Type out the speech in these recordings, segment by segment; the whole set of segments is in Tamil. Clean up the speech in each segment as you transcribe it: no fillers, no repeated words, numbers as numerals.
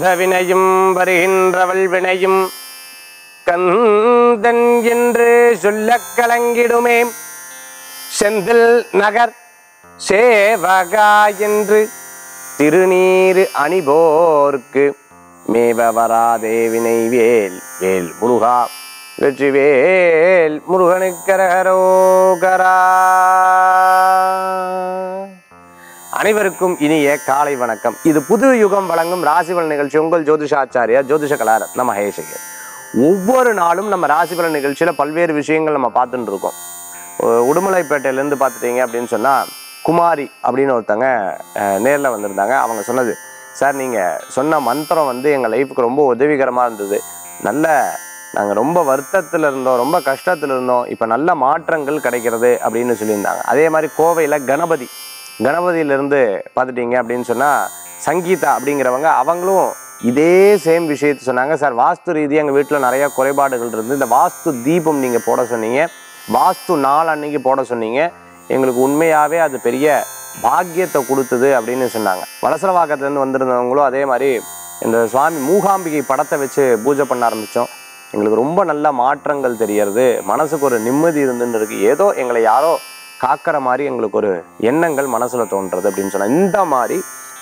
வந்த வினையும் வருகின்றவள் வினையும் கந்தன் என்று சொல்லக் கலங்கிடுமே. செந்தில் நகர் சேவகா என்று திருநீரு அணிபோர்க்கு மேவ வராதே வினை வேல் வேல் முருகா வெற்றிவேல் முருகனுக்கரகரோகரா. அனைவருக்கும் இனிய காலை வணக்கம். இது புது யுகம் வழங்கும் ராசிபலன் நிகழ்ச்சி. உங்கள் ஜோதிஷாச்சாரியா ஜோதிஷ கலாரத்ன மகேஷையர். ஒவ்வொரு நாளும் நம்ம ராசிபலன் நிகழ்ச்சியில பல்வேறு விஷயங்கள் நம்ம பார்த்துட்டு இருக்கோம். உடுமலைப்பேட்டையிலேருந்து பார்த்துட்டீங்க அப்படின்னு சொன்னா குமாரி அப்படின்னு ஒருத்தங்க நேரில் வந்திருந்தாங்க. அவங்க சொன்னது, சார் நீங்கள் சொன்ன மந்திரம் எங்கள் லைஃபுக்கு ரொம்ப உதவிகரமாக இருந்தது. நாங்கள் ரொம்ப வருத்தத்தில் இருந்தோம், ரொம்ப கஷ்டத்தில் இருந்தோம், இப்போ நல்ல மாற்றங்கள் கிடைக்கிறது அப்படின்னு சொல்லியிருந்தாங்க. அதே மாதிரி கோவையில் கணபதியிலேருந்து பார்த்துட்டீங்க அப்படின்னு சொன்னால் சங்கீதா அப்படிங்கிறவங்க அவங்களும் இதே சேம் விஷயத்தை சொன்னாங்க. சார் வாஸ்து ரீதியாக எங்கள் வீட்டில் நிறையா குறைபாடுகள் இருந்து இந்த வாஸ்து தீபம் நீங்கள் போட சொன்னீங்க, வாஸ்து நாள் அன்னைக்கு போட சொன்னீங்க, எங்களுக்கு உண்மையாகவே அது பெரிய பாக்கியத்தை கொடுத்தது அப்படின்னு சொன்னாங்க. வலசரவாக்கத்துலேருந்து வந்திருந்தவங்களும் அதே மாதிரி இந்த சுவாமி மூகாம்பிகை படத்தை வச்சு பூஜை பண்ண ஆரம்பித்தோம், எங்களுக்கு ரொம்ப நல்ல மாற்றங்கள் தெரியறது, மனசுக்கு ஒரு நிம்மதி இருந்துன்னு இருக்குது, ஏதோ எங்களை யாரோ காக்கிற மாதிரி எங்களுக்கு ஒரு எண்ணங்கள் மனசில் தோன்றுறது அப்படின்னு சொன்னாங்க. இந்த மாதிரி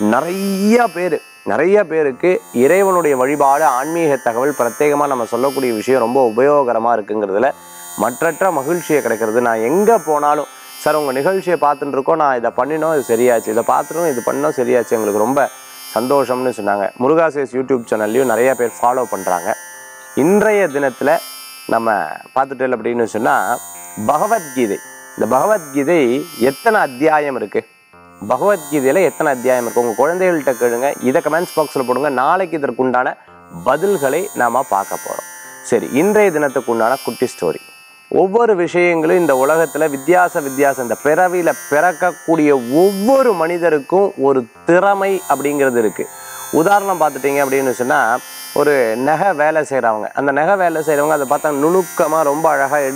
நிறைய பேருக்கு இறைவனுடைய வழிபாடு ஆன்மீக தகவல் பிரத்யேகமாக நம்ம சொல்லக்கூடிய விஷயம் ரொம்ப உபயோகரமாக இருக்குங்கிறதுல மற்றற்ற மகிழ்ச்சியை கிடைக்கிறது. நான் எங்கே போனாலும், சார் உங்கள் நிகழ்ச்சியை பார்த்துட்டு இருக்கோம், நான் இதை பண்ணினோம் இது சரியாச்சு, இதை பார்த்துட்டோம் இது பண்ணோம் சரியாச்சு, எங்களுக்கு ரொம்ப சந்தோஷம்னு சொன்னாங்க. முருகாசேஸ் யூடியூப் சேனல்லையும் நிறைய பேர் ஃபாலோ பண்ணுறாங்க. இன்றைய தினத்தில் நம்ம பார்த்துட்டோம் அப்படின்னு சொன்னால் பகவத்கீதை. இந்த பகவத்கீதை எத்தனை அத்தியாயம் இருக்குது, பகவத்கீதையில் எத்தனை அத்தியாயம் இருக்குது, உங்கள் குழந்தைகள்கிட்ட கேளுங்க, இதை கமெண்ட்ஸ் பாக்ஸில் போடுங்க. நாளைக்கு இதற்குண்டான பதில்களை நாம் பார்க்க போகிறோம். சரி, இன்றைய தினத்துக்கு உண்டான குட்டி ஸ்டோரி. ஒவ்வொரு விஷயங்களும் இந்த உலகத்தில் வித்தியாசம் இந்த பிறவியில் பிறக்கக்கூடிய ஒவ்வொரு மனிதருக்கும் ஒரு திறமை அப்படிங்கிறது இருக்குது. உதாரணம் பார்த்துட்டிங்க அப்படின்னு சொன்னால் ஒரு நகை வேலை செய்கிறவங்க, அந்த நகை வேலை செய்கிறவங்க அதை பார்த்தா நுணுக்கமாக ரொம்ப அழகாக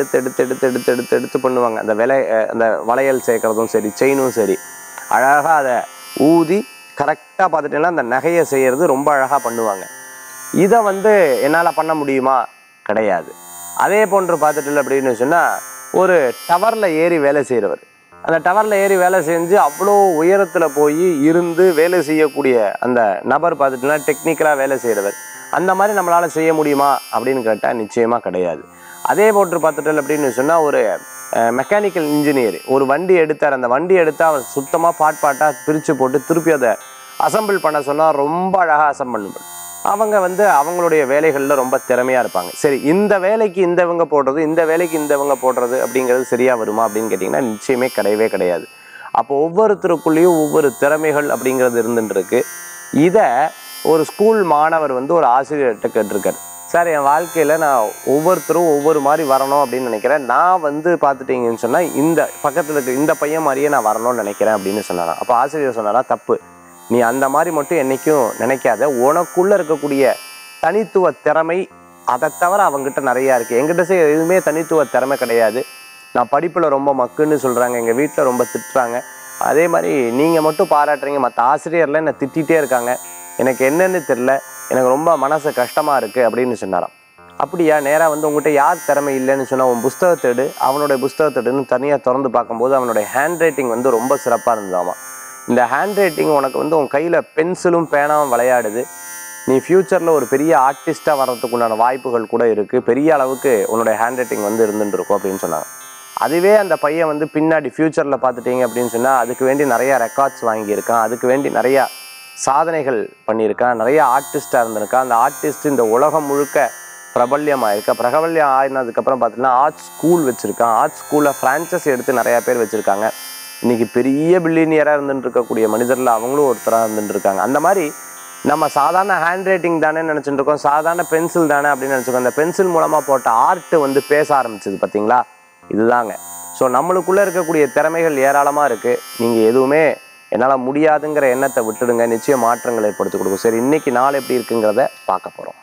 எடுத்து பண்ணுவாங்க. அந்த வளையல் சேர்க்குறதும் சரி, செயினும் சரி, அழகாக அதை ஊதி கரெக்டாக பார்த்துட்டிங்கன்னா அந்த நகையை செய்கிறது ரொம்ப அழகாக பண்ணுவாங்க. இதை என்னால் பண்ண முடியுமா? கிடையாது. அதே போன்று பார்த்துட்டு அப்படின்னு சொன்னால் ஒரு டவரில் ஏறி வேலை செய்கிறவர், அந்த டவரில் ஏறி வேலை செஞ்சு அவ்வளோ உயரத்தில் போய் இருந்து வேலை செய்யக்கூடிய அந்த நபர் பார்த்துட்டுனா டெக்னிக்கலாக வேலை செய்கிறவர், அந்த மாதிரி நம்மளால் செய்ய முடியுமா அப்படின்னு கேட்டால் நிச்சயமாக கிடையாது. அதே போன்று பார்த்துட்டு அப்படின்னு சொன்னால் ஒரு மெக்கானிக்கல் இன்ஜினியர் ஒரு வண்டி எடுத்தார், அந்த வண்டி எடுத்தால் அவர் சுத்தமாக பாட்டாக பிரித்து போட்டு திருப்பி அதை அசம்பிள் பண்ண சொன்னால் ரொம்ப அழகாக அசம்பிள் அவங்க அவங்களுடைய வேலைகளில் ரொம்ப திறமையாக இருப்பாங்க. சரி, இந்த வேலைக்கு இந்தவங்க போடுறது, இந்த வேலைக்கு இந்தவங்க போடுறது அப்படிங்கிறது சரியாக வருமா அப்படின்னு கேட்டிங்கன்னா நிச்சயமே கிடையாது. அப்போ ஒவ்வொருத்தருக்குள்ளேயும் ஒவ்வொரு திறமைகள் அப்படிங்கிறது இருந்துருக்கு. இதை ஒரு ஸ்கூல் மாணவர் ஒரு ஆசிரியர்கிட்ட கேட்டிருக்காரு, சார் என் வாழ்க்கையில் நான் ஒவ்வொருத்தரும் ஒவ்வொரு மாதிரி வரணும் அப்படின்னு நினைக்கிறேன், நான் பார்த்துட்டீங்கன்னு சொன்னால் இந்த பக்கத்தில் இருக்க இந்த பையன் மாதிரியே நான் வரணும்னு நினைக்கிறேன் அப்படின்னு சொன்னாராம். அப்போ ஆசிரியர் சொன்னாரா, தப்பு, நீ அந்த மாதிரி மட்டும் என்றைக்கும் நினைக்காத, உனக்குள்ளே இருக்கக்கூடிய தனித்துவ திறமை அதை தவிர அவங்ககிட்ட நிறையா இருக்குது, எங்கிட்ட எதுவுமே தனித்துவ திறமை கிடையாது, நான் படிப்பில் ரொம்ப மக்குன்னு சொல்கிறாங்க, எங்கள் வீட்டில் ரொம்ப திட்டுறாங்க, அதே மாதிரி நீங்கள் மட்டும் பாராட்டுறீங்க, மற்ற ஆசிரியர்லாம் என்னை திட்டிகிட்டே இருக்காங்க, எனக்கு என்னன்னு தெரில, எனக்கு ரொம்ப மனசு கஷ்டமாக இருக்குது அப்படின்னு சொன்னாராம். அப்படியா, நேராக உங்கள்கிட்ட யார் திறமை இல்லைன்னு சொன்னால் உன் புஸ்தகத்தை எடு, அவனுடைய புஸ்தகத்தை எடுன்னு தனியாக திறந்து பார்க்கும்போது அவனுடைய ஹேண்ட் ரைட்டிங் ரொம்ப சிறப்பாக இருந்ததாமா. இந்த ஹேண்ட் ரைட்டிங் உனக்கு உன் கையில் பென்சிலும் பேனாவும் விளையாடுது, நீ ஃப்யூச்சரில் ஒரு பெரிய ஆர்டிஸ்ட்டாக வர்றதுக்கு உண்டான வாய்ப்புகள் கூட இருக்குது, பெரிய அளவுக்கு உன்னுடைய ஹேண்ட் ரைட்டிங் இருந்துட்டு இருக்கும் அப்படின்னு சொன்னாங்க. அதுவே அந்த பையன் பின்னாடி ஃப்யூச்சரில் பார்த்துட்டீங்க அப்படின்னு சொன்னால் அதுக்கு வேண்டி நிறையா ரெக்கார்ட்ஸ் வாங்கியிருக்கான், அதுக்கு வேண்டி நிறையா சாதனைகள் பண்ணியிருக்கான், நிறைய ஆர்டிஸ்டாக இருந்திருக்கான். அந்த ஆர்டிஸ்ட் இந்த உலகம் முழுக்க பிரபல்யம் ஆயினதுக்கப்புறம் பார்த்தீங்கன்னா ஆர்ட் ஸ்கூல் வச்சுருக்கான், ஆர்ட் ஸ்கூலில் ஃப்ரான்ச்சைஸ் எடுத்து நிறையா பேர் வச்சுருக்காங்க. இன்றைக்கி பெரிய பில்லியனியராக இருந்துட்டு இருக்கக்கூடிய மனிதரில் அவங்களும் ஒருத்தராக இருந்துட்டு இருக்காங்க. அந்த மாதிரி நம்ம சாதாரண ஹேண்ட் ரைட்டிங் தானே நினச்சிட்டு இருக்கோம், சாதாரண பென்சில் தானே அப்படின்னு நினச்சிருக்கோம். அந்த பென்சில் மூலமாக போட்ட ஆர்ட்டு பேச ஆரம்பிச்சது பார்த்தீங்களா, இதுதாங்க. ஸோ நம்மளுக்குள்ளே இருக்கக்கூடிய திறமைகள் ஏராளமாக இருக்குது. நீங்கள் எதுவுமே என்னால் முடியாதுங்கிற எண்ணத்தை விட்டுடுங்க, நிச்சயம் மாற்றங்கள் ஏற்படுத்தி கொடுக்கும். சரி, இன்னைக்கு நாள் எப்படி இருக்குங்கிறத பார்க்க போகிறோம்.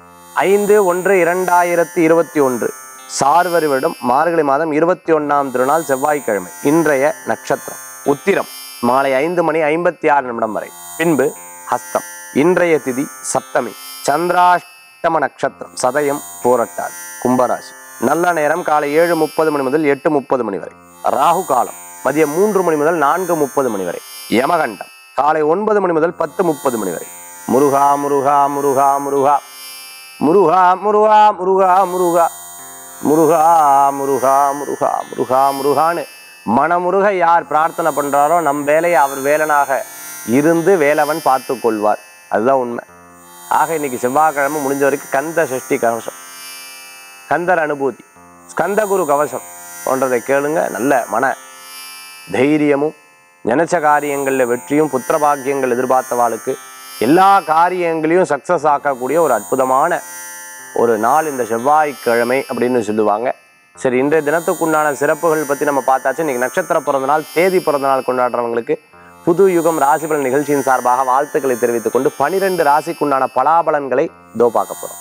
5/1/2021 சார்வரி வருடம் மார்கழி மாதம் 21ஆம் திருநாள் செவ்வாய்க்கிழமை. இன்றைய நட்சத்திரம் உத்திரம், மாலை 5:56 வரை, பின்பு ஹஸ்தம். இன்றைய திதி சப்தமி, சந்திராஷ்டம நட்சத்திரம், சதயம் போரட்டாதி, கும்பராசி. நல்ல நேரம் காலை 7:30 மணி முதல் 8:30 மணி வரை. ராகு காலம் மதியம் 3 மணி முதல் 4:30 மணி வரை. யமகண்டம் காலை 9 மணி முதல் 10:30 மணி வரை. முருகா முருகா முருகா முருகா முருகா முருகா முருகா முருகா முருகா முருகா முருகா முருகா முருகான்னு மனமுருக யார் பிரார்த்தனை பண்றாரோ நம் வேலையை அவர் வேலனாக இருந்து வேலவன் பார்த்து கொள்வார். அதுதான் உண்மை. ஆக இன்னைக்கு செவ்வாய்க்கிழமை முடிஞ்ச வரைக்கும் கந்த சஷ்டி கவசம், கந்தர் அனுபூதி, ஸ்கந்தகுரு கவசம் போன்றதை கேளுங்க. நல்ல மன தைரியமும், நினைச்ச காரியங்களில் வெற்றியும், புத்திர பாக்கியங்கள் எதிர்பார்த்தவாளுக்கு எல்லா காரியங்களையும் சக்சஸ் ஆக்கக்கூடிய ஒரு அற்புதமான ஒரு நாள் இந்த செவ்வாய்க்கிழமை அப்படின்னு சொல்லுவாங்க. சரி, இன்றைய தினத்துக்குண்டான சிறப்புகள் பற்றி நம்ம பார்த்தாச்சு. இன்னைக்கு நட்சத்திர பிறந்தநாள், தேதி பிறந்தநாள் கொண்டாடுறவங்களுக்கு புது யுகம் ராசிபலன் நிகழ்ச்சியின் சார்பாக வாழ்த்துக்களை தெரிவித்துக் கொண்டு 12 ராசிக்குண்டான பலாபலன்களை பார்க்க போறோம்.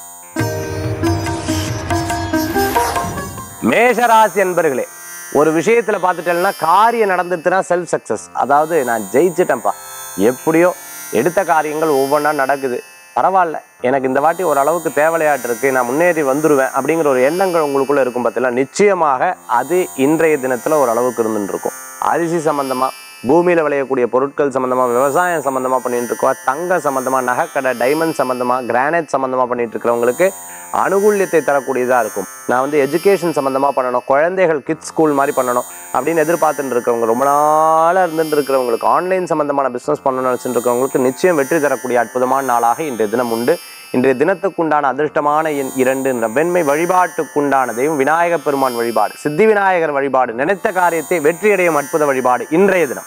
மேஷராசி என்பர்களே, ஒரு விஷயத்துல பார்த்துட்டேன்னா காரியம் நடந்துட்டுனா செல்ஃப் சக்சஸ், அதாவது நான் ஜெயிச்சிட்டேன்ப்பா, எப்படியோ எடுத்த காரியங்கள் ஒவ்வொன்றா நடக்குது, பரவாயில்ல, எனக்கு இந்த வாட்டி ஓரளவுக்கு தேவையாட்டு இருக்கு, நான் முன்னேறி வந்துடுவேன் அப்படிங்கிற ஒரு எண்ணங்கள் உங்களுக்குள்ள இருக்கும் பார்த்தீங்களா, நிச்சயமாக அது இன்றைய தினத்துல ஓரளவுக்கு இருந்துட்டு இருக்கும். அரிசி சம்பந்தமா, பூமியில விளையக்கூடிய பொருட்கள் சம்பந்தமா, விவசாயம் சம்பந்தமா பண்ணிட்டு இருக்கோம், தங்க சம்பந்தமா, நகைக்கடை, டைமண்ட் சம்பந்தமா, கிரானைட் சம்பந்தமா பண்ணிட்டு இருக்கிறவங்களுக்கு அனுகூல்யத்தை தரக்கூடியதா இருக்கும். நான் வந்து எஜுகேஷன் சம்பந்தமா பண்ணணும், குழந்தைகள் கிட்ஸ் ஸ்கூல் மாதிரி பண்ணணும் அப்படின்னு எதிர்பார்த்துட்டு இருக்கிறவங்க, ரொம்ப நாளாக இருந்துட்டு இருக்கிறவங்களுக்கு, ஆன்லைன் சம்பந்தமான பிஸ்னஸ் பண்ணணும்னு நினச்சிட்டு இருக்கிறவங்களுக்கு நிச்சயம் வெற்றி தரக்கூடிய அற்புதமான நாளாக இன்றைய தினம் உண்டு. இன்றைய தினத்துக்குண்டான அதிர்ஷ்டமான எண் 2. வெண்மை. வழிபாட்டுக்குண்டான தெய்வம் விநாயக பெருமான் வழிபாடு, சித்தி விநாயகர் வழிபாடு, நினைத்த காரியத்தை வெற்றியடையும் அற்புத வழிபாடு இன்றைய தினம்.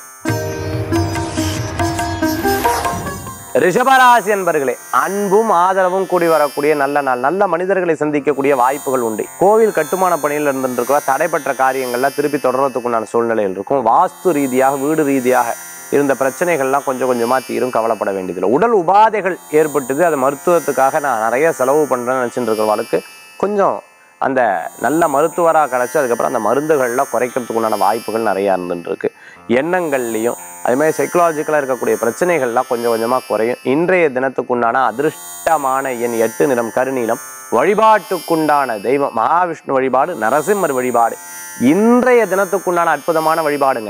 ரிஷபராசி என்பர்களே, அன்பும் ஆதரவும் கூடி வரக்கூடிய நல்ல நாள். நல்ல மனிதர்களை சந்திக்கக்கூடிய வாய்ப்புகள் உண்டு. கோவில் கட்டுமான பணியில் இருந்துருக்கிற தடைப்பட்ட காரியங்கள்லாம் திருப்பி தொடர்றதுக்குண்டான சூழ்நிலையில் இருக்கும். வாஸ்து ரீதியாக, வீடு ரீதியாக இருந்த பிரச்சனைகள்லாம் கொஞ்சம் கொஞ்சமாக தீரும், கவலைப்பட வேண்டியதில்லை. உடல் உபாதைகள் ஏற்பட்டது, அது மருத்துவத்துக்காக நான் நிறைய செலவு பண்ணுறேன்னு நினச்சிட்டு இருக்கிறவங்களுக்கு கொஞ்சம் அந்த நல்ல மருத்துவராக கிடச்சி அதுக்கப்புறம் அந்த மருந்துகள்லாம் குறைக்கிறதுக்குண்டான வாய்ப்புகள் நிறையா இருந்துருக்கு. எண்ணங்கள்லையும் அதேமாதிரி சைக்கலாஜிக்கலாக இருக்கக்கூடிய பிரச்சனைகள்லாம் கொஞ்சம் கொஞ்சமாக குறையும். இன்றைய தினத்துக்குண்டான அதிர்ஷ்டமான எண் 8. நிறம் கருநீலம். வழிபாட்டுக்குண்டான தெய்வம் மகாவிஷ்ணு வழிபாடு, நரசிம்மர் வழிபாடு இன்றைய தினத்துக்குண்டான அற்புதமான வழிபாடுங்க.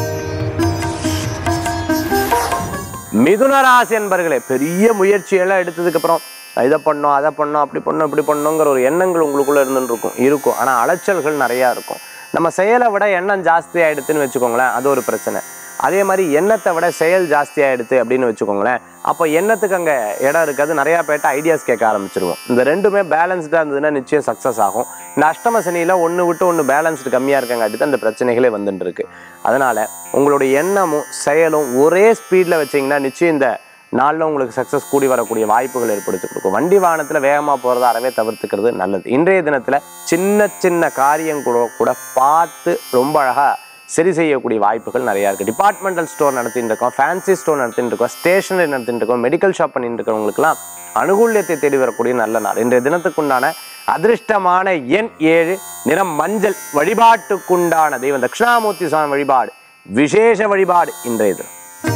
மிதுன ராசி என்பர்களே, பெரிய முயற்சியெல்லாம் எடுத்ததுக்கு அப்புறம் இதை பண்ணோம், அதை பண்ணோம், அப்படி பண்ணோம், இப்படி பண்ணோங்கிற ஒரு எண்ணங்கள் உங்களுக்குள்ள இருக்கும். ஆனால் அலைச்சல்கள் நிறையா இருக்கும். நம்ம செயலை விட எண்ணம் ஜாஸ்தி ஆகிடுதுன்னு வச்சுக்கோங்களேன், அது ஒரு பிரச்சனை. அதே மாதிரி எண்ணத்தை விட செயல் ஜாஸ்தி ஆகிடுது அப்படின்னு வச்சுக்கோங்களேன், அப்போ எண்ணத்துக்கு அங்கே இடம் இருக்காது, நிறையா பேர்ட்ட ஐடியாஸ் கேட்க ஆரம்பிச்சிருவோம். இந்த ரெண்டுமே பேலன்ஸ்டாக இருந்ததுன்னா நிச்சயம் சக்ஸஸ் ஆகும். இந்த அஷ்டம சனியில் ஒன்று விட்டு ஒன்று பேலன்ஸ்டு கம்மியாக இருக்காங்காட்டி தான் இந்த பிரச்சனைகளே வந்துட்டு இருக்கு. அதனால் உங்களுடைய எண்ணமும் செயலும் ஒரே ஸ்பீடில் வச்சிங்கன்னா நிச்சயம் இந்த நாளில் உங்களுக்கு சக்ஸஸ் கூடி வரக்கூடிய வாய்ப்புகள் ஏற்படுத்தி கொடுக்கும். வண்டி வாகனத்தில் வேகமாக போகிறத அறவே தவிர்த்துக்கிறது நல்லது. இன்றைய தினத்தில் சின்ன சின்ன காரியம் கூட பார்த்து ரொம்ப அழகாக சரி செய்யக்கூடிய வாய்ப்புகள் நிறையா இருக்குது. டிபார்ட்மெண்டல் ஸ்டோர் நடத்திட்டு இருக்கோம், ஃபேன்சி ஸ்டோர் நடத்திட்டு இருக்கோம், ஸ்டேஷனரி நடத்திட்டு இருக்கோம், மெடிக்கல் ஷாப் பண்ணிட்டு இருக்கிறவங்களுக்குலாம் அனுகூல்யத்தை தேடி வரக்கூடிய நல்ல நாள். இன்றைய தினத்துக்குண்டான அதிர்ஷ்டமான எண் 7. நிறம் மஞ்சள். வழிபாட்டுக்குண்டான தெய்வம் தட்சிணாமூர்த்தி சுவாமி வழிபாடு விசேஷ வழிபாடு இன்றைய தினம்.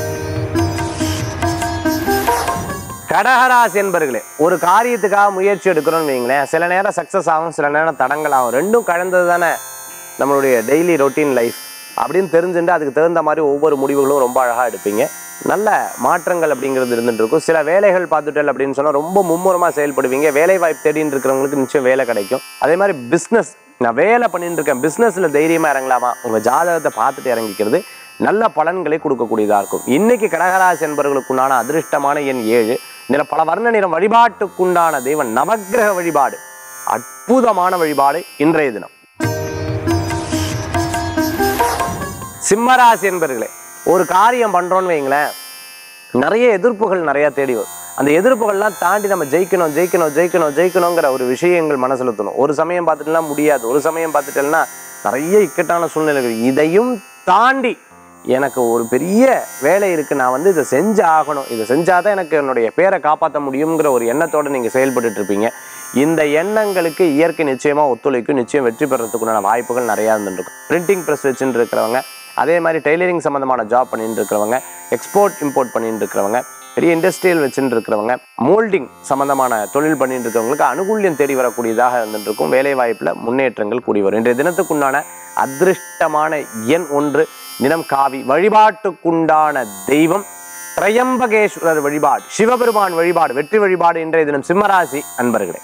கடகராசி என்பர்களே, ஒரு காரியத்துக்காக முயற்சி எடுக்கிறோம்னு வைங்களேன், சில நேரம் சக்ஸஸ் ஆகும், சில நேரம் தடங்கள் ஆகும். ரெண்டும் கலந்தது தானே நம்மளுடைய டெய்லி ரொட்டீன் லைஃப் அப்படின்னு தெரிஞ்சுட்டு அதுக்கு தகுந்த மாதிரி ஒவ்வொரு முடிவுகளும் ரொம்ப அழகாக எடுப்பீங்க. நல்ல மாற்றங்கள் அப்படிங்கிறது இருந்துட்டு இருக்கும். சில வேலைகள் பார்த்துட்டல் அப்படின்னு சொன்னால் ரொம்ப மும்முரமாக செயல்படுவீங்க. வேலை வாய்ப்பு தேடின்னு இருக்கிறவங்களுக்கு நிச்சயம் வேலை கிடைக்கும். அதே மாதிரி பிஸ்னஸ், நான் வேலை பண்ணிட்டு இருக்கேன், பிஸ்னஸில் தைரியமாக இறங்கலாமா, உங்கள் ஜாதகத்தை பார்த்துட்டு இறங்கிக்கிறது நல்ல பலன்களை கொடுக்கக்கூடியதாக இருக்கும். இன்னைக்கு கடகராசி என்பவர்களுக்குண்டான அதிர்ஷ்டமான எண் 7. பல வர்ண நிறம். வழிபாட்டுக்குண்டான தெய்வம் நவக்கிரக வழிபாடு அற்புதமான வழிபாடு இன்றைய தினம். சிம்மராசி என்பர்களே, ஒரு காரியம் பண்றோம்னு வைங்களேன், நிறைய எதிர்ப்புகள் நிறைய தேடி வரும். அந்த எதிர்ப்புகள்லாம் தாண்டி நம்ம ஜெயிக்கணும் ஜெயிக்கணும் ஜெயிக்கணும் ஜெயிக்கணுங்கிற ஒரு விஷயங்கள் மனசுல தோணும். ஒரு சமயம் பார்த்துட்டுனா முடியாது, ஒரு சமயம் பார்த்துட்டேன்னா நிறைய இக்கட்டான சூழ்நிலைகள். இதையும் தாண்டி எனக்கு ஒரு பெரிய வேலை இருக்குது, நான் வந்து இதை செஞ்சு ஆகணும், இதை செஞ்சாதான் எனக்கு என்னுடைய பேரை காப்பாற்ற முடியுங்கிற ஒரு எண்ணத்தோடு நீங்கள் செயல்பட்டு இருப்பீங்க. இந்த எண்ணங்களுக்கு இயற்கை நிச்சயமாக ஒத்துழைக்கும். நிச்சயம் வெற்றி பெறத்துக்குண்டான வாய்ப்புகள் நிறையா இருந்துருக்கும். பிரிண்டிங் ப்ரெஸ் வச்சுட்டு இருக்கிறவங்க, அதே மாதிரி டெய்லரிங் சம்மந்தமான ஜாப் பண்ணிட்டு இருக்கிறவங்க, எக்ஸ்போர்ட் இம்போர்ட் பண்ணிட்டு இருக்கிறவங்க, பெரிய இண்டஸ்ட்ரியல் வச்சுட்டு இருக்கிறவங்க, மோல்டிங் சம்பந்தமான தொழில் பண்ணிட்டு இருக்கிறவங்களுக்கு அனுகூல்யம் தேடி வரக்கூடியதாக இருந்துட்டு இருக்கும். வேலை வாய்ப்புல முன்னேற்றங்கள் கூடி வரும். இன்றைய தினத்துக்குண்டான அதிர்ஷ்டமான எண் 1, நிறம் காவி. வழிபாட்டுக்குண்டான தெய்வம் திரையம்பகேஸ்வரர் வழிபாடு, சிவபெருமான் வழிபாடு, வெற்றி வழிபாடு. இன்றைய தினம் சிம்மராசி அன்பர்களே.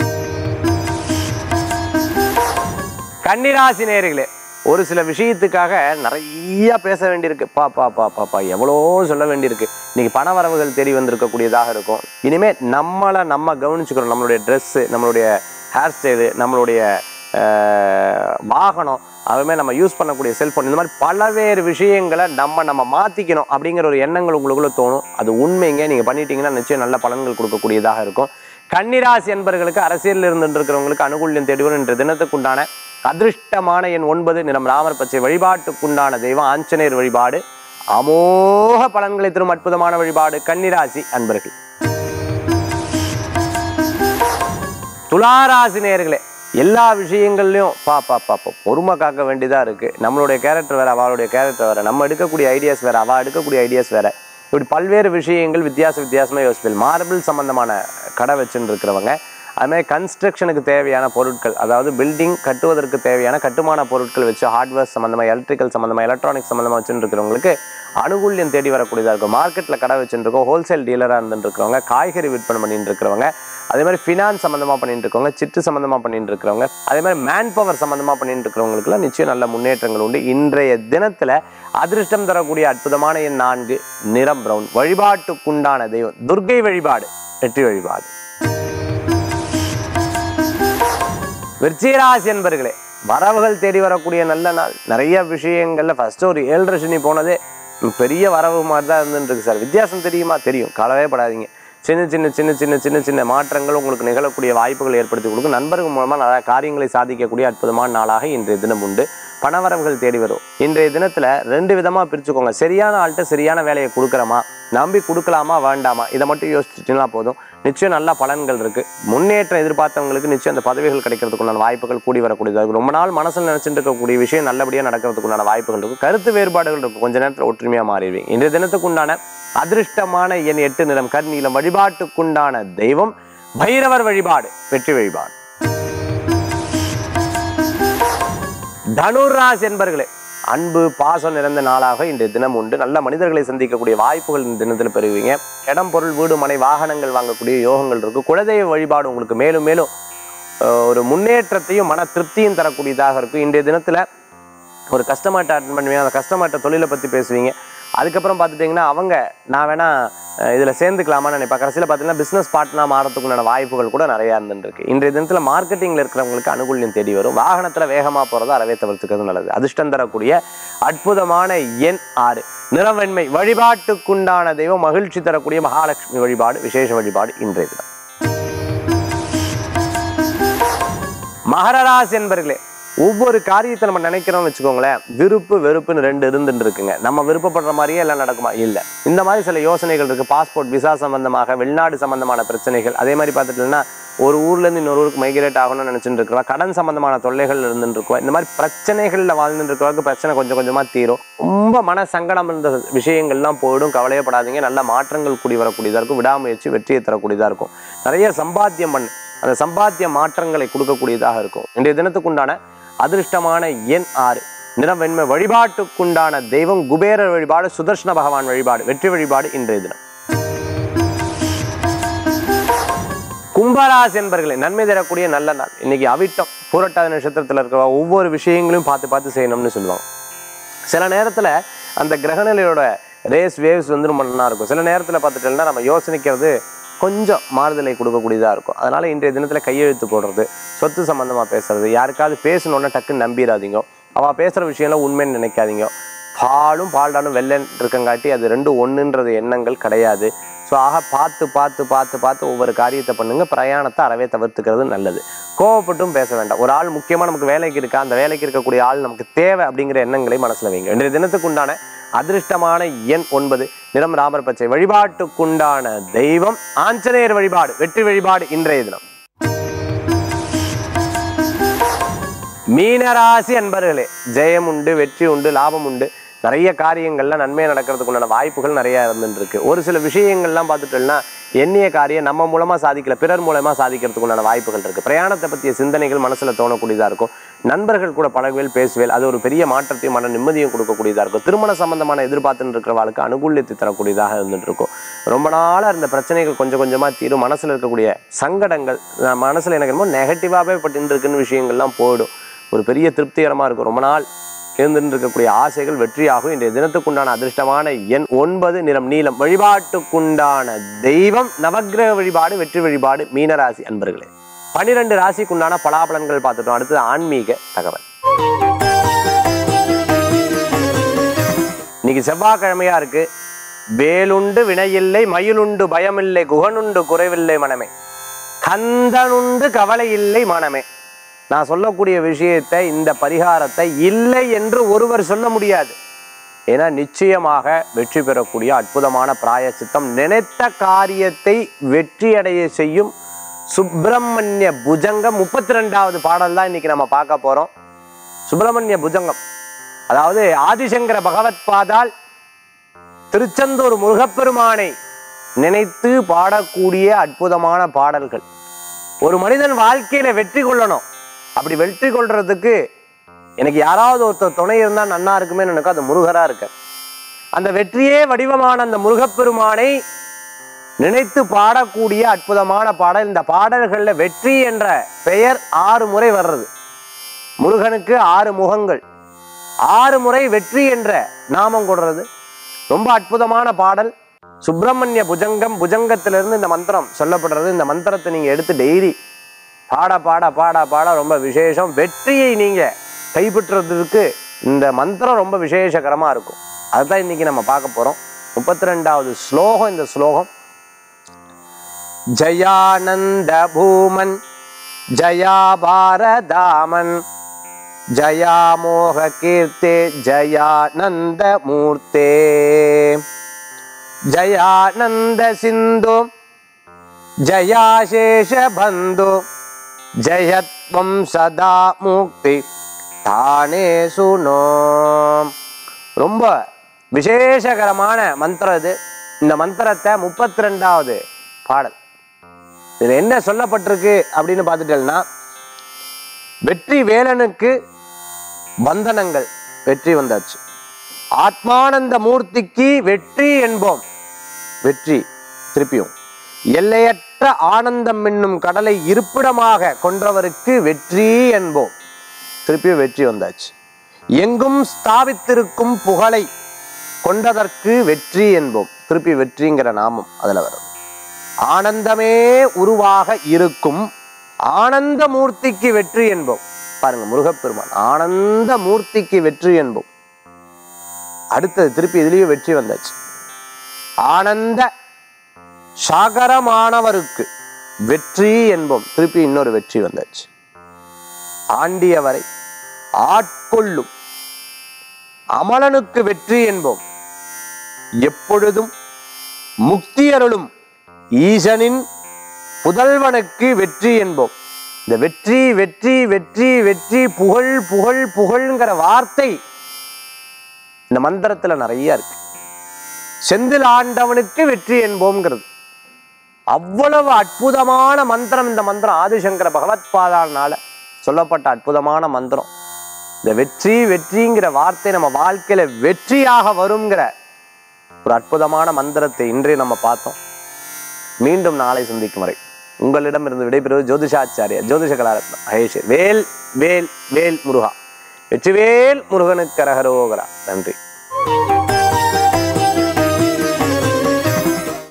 கன்னிராசி நேயர்களே, ஒரு சில விஷயத்துக்காக நிறைய பேச வேண்டியிருக்கு. பாப்பா எவ்வளோ சொல்ல வேண்டியிருக்கு. இன்னைக்கு பண வரவுகள் தேடி வந்திருக்கக்கூடியதாக இருக்கும். இனிமே நம்ம கவனிச்சுக்கிறோம். நம்மளுடைய ட்ரெஸ்ஸு, நம்மளுடைய ஹேர் ஸ்டைலு, நம்மளுடைய வாகனம், அதுவுமே நம்ம யூஸ் பண்ணக்கூடிய செல்ஃபோன், இந்த மாதிரி பலவேறு விஷயங்களை நம்ம மாற்றிக்கணும் அப்படிங்கிற ஒரு எண்ணங்கள் உங்களுக்குள்ள தோணும். அது உண்மைங்க. நீங்கள் பண்ணிட்டீங்கன்னா நிச்சயம் நல்ல பலன்கள் கொடுக்கக்கூடியதாக இருக்கும். கன்னிராசி என்பர்களுக்கு அரசியலில் இருந்துருக்கிறவங்களுக்கு அனுகூல்யம் தேடி வரும். இன்று தினத்துக்குண்டான அதிர்ஷ்டமான எண் 9, நிறம் ராமர் பச்சை. வழிபாட்டுக்குண்டான தெய்வம் ஆஞ்சநேயர் வழிபாடு, அமோக பலன்களை தரும் அற்புதமான வழிபாடு. கன்னிராசி அன்பர்கள். துளாராசி நேயர்களே, எல்லா விஷயங்கள்லையும் பொறுமை காக்க வேண்டியதா இருக்கு. நம்மளுடைய கேரக்டர் வேற, அவளுடைய கேரக்டர் வேற, நம்ம எடுக்கக்கூடிய ஐடியாஸ் வேற, அவள் எடுக்கக்கூடிய ஐடியாஸ் வேற. இப்படி பல்வேறு விஷயங்கள் வித்தியாசமாக யோசிப்பேன். மார்பிள் சம்பந்தமான கடை வச்சுன்னு இருக்கிறவங்க, அதுமாதிரி கன்ஸ்ட்ரக்ஷனுக்கு தேவையான பொருட்கள், அதாவது பில்டிங் கட்டுவதற்கு தேவையான கட்டுமான பொருட்கள் வச்சு ஹார்ட்வேர் சம்மந்தமாக, எலக்ட்ரிக்கல் சம்மந்தமாக, எலக்ட்ரானிக்ஸ் சம்மந்தமாக வச்சுட்டு இருக்கிறவங்களுக்கு அனுகூல்யம் தேடி வரக்கூடியதாக இருக்கும். மார்க்கெட்டில் கடை வச்சுட்டு இருக்கோம், ஹோல்சேல் டீலராக இருந்துட்டு இருக்கிறவங்க, காய்கறி விற்பனை பண்ணிட்டு இருக்கிறவங்க, அதே மாதிரி ஃபினான்ஸ் சம்மந்தமாக பண்ணிட்டு இருக்கவங்க, சிட்டு சம்மந்தமாக பண்ணிட்டு இருக்கிறவங்க, அதே மாதிரி மேன் பவர் சம்மந்தமாக பண்ணிட்டு இருக்கிறவங்களுக்குலாம் நிச்சயம் நல்ல முன்னேற்றங்கள் உண்டு. இன்றைய தினத்தில் அதிர்ஷ்டம் தரக்கூடிய அற்புதமான எண் 4, நிறம் பிரவுன். வழிபாட்டுக்குண்டான தெய்வம் துர்க்கை வழிபாடு, வெற்றி வழிபாடு. விருச்சிகராசி என்பர்களே, வரவுகள் தேடி வரக்கூடிய நல்ல நாள். நிறைய விஷயங்கள்ல ஃபர்ஸ்ட் ஒரு 7.5 சனி போனதே பெரிய வரவு மாதிரி தான் இருந்துருக்கு சார். வித்தியாசம் தெரியுமா? தெரியும். கவலையே படாதீங்க. சின்ன மாற்றங்கள் உங்களுக்கு நிகழக்கூடிய வாய்ப்புகள் ஏற்படுத்தி கொடுக்கும். நண்பர்கள் மூலமாக நிறைய காரியங்களை சாதிக்கக்கூடிய அற்புதமான நாளாக இன்றைய தினம் உண்டு. பணவரவுகள் தேடி வரும். இன்றைய தினத்தில் 2 விதமாக பிரிச்சுக்கோங்க. சரியான ஆள்கிட்ட சரியான வேலையை கொடுக்குறோமா, நம்பி கொடுக்கலாமா வேண்டாமா, இதை மட்டும் யோசிச்சுட்டீங்கன்னா போதும். நிச்சயம் நல்ல பலன்கள் இருக்குது. முன்னேற்றம் எதிர்பார்த்தவங்களுக்கு நிச்சயம் அந்த பதவிகள் கிடைக்கிறதுக்குண்டான வாய்ப்புகள் கூடி வரக்கூடியதாக இருக்கும். ரொம்ப நாள் மனசில் நினச்சிட்டு இருக்கக்கூடிய விஷயம் நல்லபடியாக நடக்கிறதுக்குண்டான வாய்ப்புகள் இருக்கும். கருத்து வேறுபாடுகள் இருக்கும். கொஞ்ச நேரத்தில் ஒற்றுமையாக மாறிடுவீங்க. இன்றைய தினத்துக்குண்டான அதிர்ஷ்டமான எண் 8, நிறம் கருநீலம். வழிபாட்டுக்குண்டான தெய்வம் பைரவர் வழிபாடு, வெற்றி வழிபாடு. தனுராசி என்பர்களே, அன்பு பாசம் நிறைந்த நாளாக இன்றைய தினம் உண்டு. நல்ல மனிதர்களை சந்திக்கக்கூடிய வாய்ப்புகள் இந்த தினத்தில் பெறுவீங்க. இடம், பொருள், வீடு, மனை, வாகனங்கள் வாங்கக்கூடிய யோகங்கள் இருக்கு. குலதெய்வ வழிபாடு உங்களுக்கு மேலும் மேலும் ஒரு முன்னேற்றத்தையும் மன திருப்தியும் தரக்கூடியதாக இருக்கும். இன்றைய தினத்தில் ஒரு கஸ்டமர்கிட்ட அட்டன் பண்ணுவீங்க. அந்த கஸ்டமர்கிட்ட தொழிலை பற்றி பேசுவீங்க. அதுக்கப்புறம் பார்த்துட்டிங்கன்னா அவங்க நான் வேணா இதில் சேர்ந்துக்கலாமான்னு நினைப்பேன். கடைசியில் பார்த்தீங்கன்னா பிஸ்னஸ் பார்ட்னர் மாறத்துக்குண்டான வாய்ப்புகள் கூட நிறையா இருந்துருக்கு. இன்றைய தினத்தில் மார்க்கெட்டிங்கில் இருக்கிறவங்களுக்கு அனுகூல்யம் தேடி வரும். வாகனத்தில் வேகமாக போகிறத அறவே தவிர்த்துக்கிறது நல்லது. அதிர்ஷ்டம் தரக்கூடிய அற்புதமான எண் 6, நிறம் வெண்மை. வழிபாட்டுக்குண்டான தெய்வம் மகிழ்ச்சி தரக்கூடிய மகாலட்சுமி வழிபாடு, விசேஷ வழிபாடு. இன்றைய தினம் மகர ராசி என்பர்களே, ஒவ்வொரு காரியத்தை நம்ம நினைக்கிறோம்னு வச்சுக்கோங்களேன், விருப்பு வெறுப்புன்னு 2 இருந்துட்டு இருக்குங்க. நம்ம விருப்பப்படுற மாதிரியே எல்லாம் நடக்குமா? இல்லை. இந்த மாதிரி சில யோசனைகள் இருக்குது. பாஸ்போர்ட், விசா சம்பந்தமாக, வெளிநாடு சம்பந்தமான பிரச்சனைகள். அதே மாதிரி பார்த்துட்டோம்னா ஒரு ஊர்லேருந்து இன்னொரு ஊருக்கு மைக்ரேட் ஆகணும்னு நினச்சிட்டு இருக்கிறவா, கடன் சம்பந்தமான தொல்லைகள் இருந்துட்டு இருக்கோம். இந்த மாதிரி பிரச்சனைகளில் வாழ்ந்துட்டு இருக்கிறவங்களுக்கு பிரச்சனை கொஞ்சம் கொஞ்சமாக தீரும். ரொம்ப மன சங்கடம் இருந்த விஷயங்கள்லாம் போயிடும். கவலையப்படாதீங்க. நல்ல மாற்றங்கள் கூடி வரக்கூடியதாக இருக்கும். விடாமுயற்சி வெற்றியை தரக்கூடியதாக இருக்கும். நிறைய சம்பாத்தியம் பண்ணு, அந்த சம்பாத்திய மாற்றங்களை கொடுக்கக்கூடியதாக இருக்கும். இன்றைய தினத்துக்குண்டான அதிர்ஷ்டமான எண் 6, நிறம் வெண்மை. வழிபாட்டுக்குண்டான தெய்வம் குபேரர் வழிபாடு, சுதர்ஷன பகவான் வழிபாடு, வெற்றி வழிபாடு. இன்றைய தினம் கும்பராசி என்பர்களே, நன்மை தரக்கூடிய நல்ல நாள். இன்னைக்கு அவிட்டம் பூரட்டாதி நட்சத்திரத்தில் இருக்கிற ஒவ்வொரு விஷயங்களையும் பார்த்து செய்யணும்னு சொல்லுவாங்க. சில நேரத்தில் அந்த கிரகநிலையோட ரேஸ் வேவ்ஸ் வந்து ரொம்ப நல்லா இருக்கும். சில நேரத்தில் பார்த்துட்டோம்னா நம்ம யோசனைக்கிறது கொஞ்சம் மாறுதலை கொடுக்கக்கூடியதாக இருக்கும். அதனால் இன்றைய தினத்தில் கையெழுத்து போடுறது, சொத்து சம்மந்தமாக பேசுறது, யாருக்காவது பேசணுன்னா டக்குன்னு நம்பிடாதீங்க. அவள் பேசுகிற விஷயம்லாம் உண்மைன்னு நினைக்காதீங்க. பால்டாலும் வெள்ளன் இருக்கங்காட்டி அது 2 ஒன்றுன்றது எண்ணங்கள் கிடையாது. ஸோ ஆக பார்த்து ஒவ்வொரு காரியத்தை பண்ணுங்கள். பிரயாணத்தை அறவே தவிர்த்துக்கிறது நல்லது. கோவப்பட்டும் பேச வேண்டாம். ஒரு ஆள் முக்கியமாக நமக்கு வேலைக்கு இருக்கா, அந்த வேலைக்கு இருக்கக்கூடிய ஆள் நமக்கு தேவை அப்படிங்கிற எண்ணங்களை மனசில் வைங்க. இன்றைய தினத்துக்குண்டான அதிர்ஷ்டமான எண் 9, நிறம் ராமர் பச்சை. வழிபாட்டுக்குண்டான தெய்வம் ஆஞ்சநேயர் வழிபாடு, வெற்றி வழிபாடு. இன்றைய தினம் மீனராசி அன்பர்களே, ஜெயம் உண்டு, வெற்றி உண்டு, லாபம் உண்டு. நிறைய காரியங்கள்ல நன்மை நடக்கிறதுக்கு உண்டான வாய்ப்புகள் நிறைய இருந்துட்டு இருக்கு. ஒரு சில விஷயங்கள்லாம் பார்த்துட்டோம்னா எண்ணிய காரியம் நம்ம மூலமா சாதிக்கல, பிறர் மூலமா சாதிக்கிறதுக்கு உண்டான வாய்ப்புகள் இருக்கு. பிரயாணத்தை பற்றிய சிந்தனைகள் மனசுல தோணக்கூடியதா இருக்கும். நண்பர்கள் கூட பழகுவேல் பேசுவேல், அது ஒரு பெரிய மாற்றத்தையும் மன நிம்மதியும் கொடுக்கக்கூடியதா இருக்கும். திருமண சம்பந்தமான எதிர்பார்த்துன்னு இருக்கிறவர்களுக்கு அனுகூல்யத்தை தரக்கூடியதாக இருந்துட்டு இருக்கும். ரொம்ப நாளா இருந்த பிரச்சனைகள் கொஞ்சம் கொஞ்சமா தீரும். மனசுல இருக்கக்கூடிய சங்கடங்கள், மனசுல எனக்கு என்னமோ நெகட்டிவாகவே பட்டு இருக்குன்னு விஷயங்கள்லாம் போயிடும். ஒரு பெரிய திருப்திகரமா இருக்கும். ரொம்ப நாள் இருந்துட்டு இருக்கக்கூடிய ஆசைகள் வெற்றியாகும். இன்றைய தினத்துக்குண்டான அதிர்ஷ்டமான எண் 9, நிறம் நீலம். வழிபாட்டுக்குண்டான தெய்வம் நவக்கிரக வழிபாடு, வெற்றி வழிபாடு. மீனராசி அன்பர்களே, 12 ராசிக்குண்டான பலாபலன்கள் பார்த்துட்டோம். அடுத்தது ஆன்மீக தகவல். இன்னைக்கு செவ்வாய்க்கிழமையா இருக்கு. வேலுண்டு வினையில்லை, மயிலுண்டு பயமில்லை, குகனுண்டு குறைவில்லை மனமே, கந்தனுண்டு கவலை இல்லை மனமே. நான் சொல்லக்கூடிய விஷயத்தை, இந்த பரிகாரத்தை இல்லை என்று ஒருவர் சொல்ல முடியாது. ஏன்னா நிச்சயமாக வெற்றி பெறக்கூடிய அற்புதமான பிராயச்சித்தம், நினைத்த காரியத்தை வெற்றியடைய செய்யும் சுப்பிரமணிய புஜங்கம். 32வது பாடல் தான் இன்னைக்கு நம்ம பார்க்க போறோம். சுப்பிரமணிய புஜங்கம், அதாவது ஆதிசங்கர பகவத் பாதால் திருச்செந்தூர் முருகப்பெருமானை நினைத்து பாடக்கூடிய அற்புதமான பாடல்கள். ஒரு மனிதன் வாழ்க்கையில வெற்றி கொள்ளணும். அப்படி வெற்றி கொள்றதுக்கு எனக்கு யாராவது ஒருத்தர் துணை இருந்தால் நன்னா இருக்குமே எனக்கு அது முருகரா இருக்க. அந்த வெற்றியே வடிவமான அந்த முருகப்பெருமானை நினைத்து பாடக்கூடிய அற்புதமான பாடல். இந்த பாடல்கள்ல வெற்றி என்ற பெயர் 6 முறை வர்றது. முருகனுக்கு 6 முகங்கள், 6 முறை வெற்றி என்ற நாமம் கொடுறது. ரொம்ப அற்புதமான பாடல். சுப்பிரமணிய புஜங்கம், புஜங்கத்திலிருந்து இந்த மந்திரம் சொல்லப்படுறது. இந்த மந்திரத்தை நீங்க எடுத்து டெய்லி பாட பாட பாட பாட ரொம்ப விசேஷம். வெற்றியை நீங்க கைப்பற்றுறதுக்கு இந்த மந்திரம் ரொம்ப விசேஷகரமா இருக்கும். அதுதான் இன்னைக்கு நம்ம பார்க்க போறோம். 32வது ஸ்லோகம். இந்த ஸ்லோகம்: ஜயானந்த பூமன் ஜயா பாரதாமன் ஜயா மோக கீர்த்தே ஜயானந்த மூர்த்தே ஜயானந்த சிந்து ஜயாசேஷ பந்து ஜயத்வம் சதா முக்தி தானே சுனோ. ரொம்ப விசேஷகரமான மந்திரம் இது. இந்த மந்திரத்தை 32வது பாடல். இதுல என்ன சொல்லப்பட்டிருக்கு அப்படின்னு பார்த்துட்டேன்னா, வெற்றி வேலனுக்கு பந்தனங்கள் வெற்றி வந்தாச்சு. ஆத்மானந்த மூர்த்திக்கு வெற்றி என்போம். வெற்றி திருப்பியும் எல்லையற்ற ஆனந்தம் என்னும் கடலை இருப்பிடமாக கொன்றவருக்கு வெற்றி என்போம். திருப்பியும் வெற்றி வந்தாச்சு. எங்கும் ஸ்தாபித்திருக்கும் புகழை கொண்டதற்கு வெற்றி என்போம். திருப்பி வெற்றிங்கிற நாமம் அதுல வரும். ஆனந்தமே உருவாக இருக்கும் ஆனந்த மூர்த்திக்கு வெற்றி என்போம். பாருங்க, முருகப்பெருமான் ஆனந்த மூர்த்திக்கு வெற்றி என்போம். அடுத்தது திருப்பி இதுலயும் வெற்றி வந்தாச்சு. ஆனந்த சாகரமானவருக்கு வெற்றி என்போம். திருப்பி இன்னொரு வெற்றி வந்தாச்சு. ஆண்டியவரை ஆட்கொள்ளும் அமலனுக்கு வெற்றி என்போம். எப்பொழுதும் முக்தியருளும் ஈசனின் புதல்வனுக்கு வெற்றி என்போம். இந்த வெற்றி வெற்றி வெற்றி வெற்றி புகழ் புகழ் புகழ்ங்கிற வார்த்தை இந்த மந்திரத்துல நிறைய இருக்கு. செந்தில் ஆண்டவனுக்கு வெற்றி என்போம்ங்கிறது அவ்வளவு அற்புதமான மந்திரம். இந்த மந்திரம் ஆதிசங்கர பகவத் பாதானால சொல்லப்பட்ட அற்புதமான மந்திரம். இந்த வெற்றி வெற்றிங்கிற வார்த்தை நம்ம வாழ்க்கையில வெற்றியாக வருங்கிற ஒரு அற்புதமான மந்திரத்தை இன்றைய நம்ம பார்த்தோம். மீண்டும் நாளை சந்திக்கும் வரை உங்களிடமிருந்து விடைபெறுவது ஜோதிஷாச்சாரிய ஜோதிஷ கலாரத்ன மகேஷ். வேல் வேல் வேல் முருகா. வெற்றிவேல் முருகனுக்கு அரகரோகரா. நன்றி.